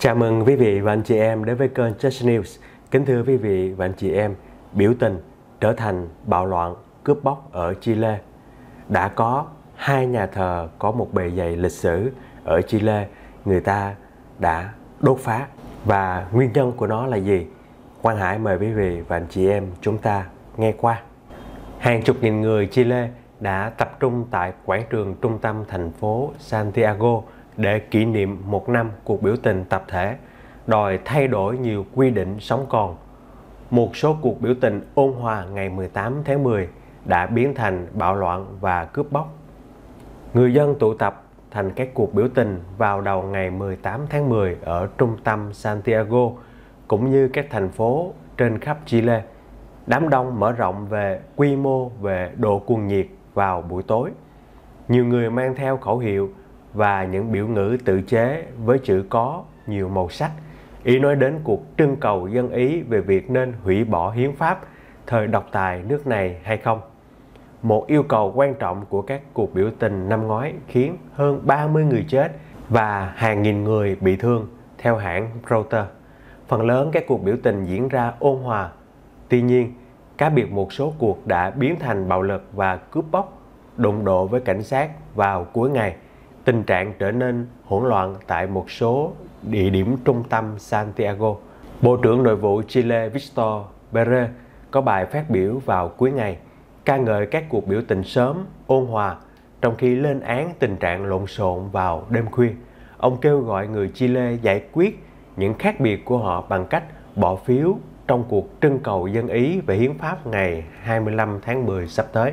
Chào mừng quý vị và anh chị em đến với kênh Just News. Kính thưa quý vị và anh chị em, biểu tình trở thành bạo loạn cướp bóc ở Chile. Đã có hai nhà thờ có một bề dày lịch sử ở Chile, người ta đã đốt phá. Và nguyên nhân của nó là gì? Quang Hải mời quý vị và anh chị em chúng ta nghe qua. Hàng chục nghìn người Chile đã tập trung tại quảng trường trung tâm thành phố Santiago để kỷ niệm một năm cuộc biểu tình tập thể, đòi thay đổi nhiều quy định sống còn. Một số cuộc biểu tình ôn hòa ngày 18 tháng 10 đã biến thành bạo loạn và cướp bóc. Người dân tụ tập thành các cuộc biểu tình vào đầu ngày 18 tháng 10 ở trung tâm Santiago, cũng như các thành phố trên khắp Chile. Đám đông mở rộng về quy mô, về độ cuồng nhiệt vào buổi tối. Nhiều người mang theo khẩu hiệu và những biểu ngữ tự chế với chữ có nhiều màu sắc, ý nói đến cuộc trưng cầu dân Ý về việc nên hủy bỏ hiến pháp thời độc tài nước này hay không. Một yêu cầu quan trọng của các cuộc biểu tình năm ngoái khiến hơn 30 người chết và hàng nghìn người bị thương, theo hãng Reuters. Phần lớn các cuộc biểu tình diễn ra ôn hòa. Tuy nhiên, cá biệt một số cuộc đã biến thành bạo lực và cướp bóc, đụng độ với cảnh sát vào cuối ngày. Tình trạng trở nên hỗn loạn tại một số địa điểm trung tâm Santiago. Bộ trưởng Nội vụ Chile Víctor Pérez có bài phát biểu vào cuối ngày, ca ngợi các cuộc biểu tình sớm, ôn hòa, trong khi lên án tình trạng lộn xộn vào đêm khuya. Ông kêu gọi người Chile giải quyết những khác biệt của họ bằng cách bỏ phiếu trong cuộc trưng cầu dân Ý về hiến pháp ngày 25 tháng 10 sắp tới.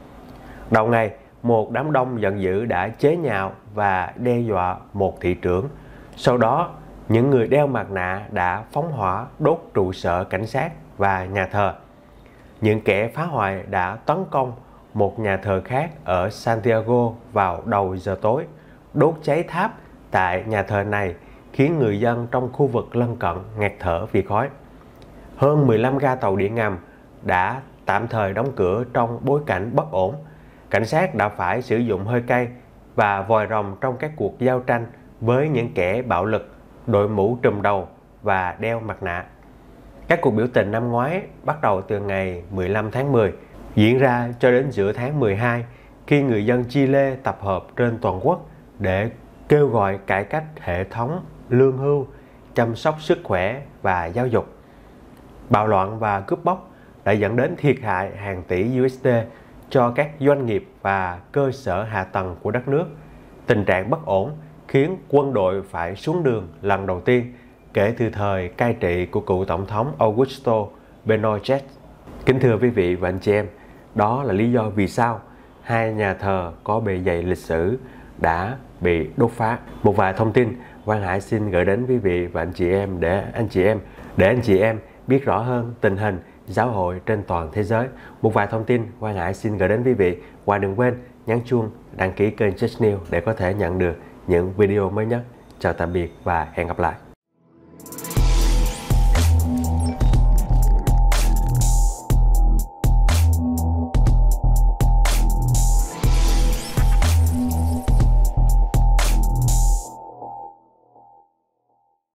Đầu ngày, một đám đông giận dữ đã chế nhạo và đe dọa một thị trưởng. Sau đó, những người đeo mặt nạ đã phóng hỏa đốt trụ sở cảnh sát và nhà thờ. Những kẻ phá hoại đã tấn công một nhà thờ khác ở Santiago vào đầu giờ tối, đốt cháy tháp tại nhà thờ này, khiến người dân trong khu vực lân cận ngạt thở vì khói. Hơn 15 ga tàu điện ngầm đã tạm thời đóng cửa trong bối cảnh bất ổn. Cảnh sát đã phải sử dụng hơi cay và vòi rồng trong các cuộc giao tranh với những kẻ bạo lực, đội mũ trùm đầu và đeo mặt nạ. Các cuộc biểu tình năm ngoái bắt đầu từ ngày 15 tháng 10, diễn ra cho đến giữa tháng 12, khi người dân Chile tập hợp trên toàn quốc để kêu gọi cải cách hệ thống lương hưu, chăm sóc sức khỏe và giáo dục. Bạo loạn và cướp bóc đã dẫn đến thiệt hại hàng tỷ USD cho các doanh nghiệp và cơ sở hạ tầng của đất nước. Tình trạng bất ổn khiến quân đội phải xuống đường lần đầu tiên kể từ thời cai trị của cựu tổng thống Augusto Pinochet. Kính thưa quý vị và anh chị em, đó là lý do vì sao hai nhà thờ có bề dày lịch sử đã bị đốt phá. Một vài thông tin Quang Hải xin gửi đến quý vị và anh chị em để anh chị em biết rõ hơn tình hình giáo hội trên toàn thế giới. Một vài thông tin Quang Hải xin gửi đến quý vị, và đừng quên nhấn chuông đăng ký kênh Just News để có thể nhận được những video mới nhất. Chào tạm biệt và hẹn gặp lại.